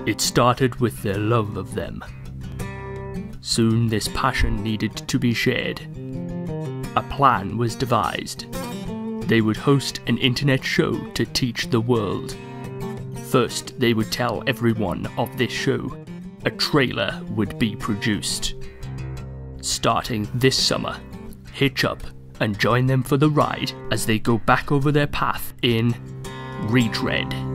It started with their love of them. Soon this passion needed to be shared. A plan was devised. They would host an internet show to teach the world. First, they would tell everyone of this show. A trailer would be produced. Starting this summer, hitch up and join them for the ride as they go back over their path in Retread.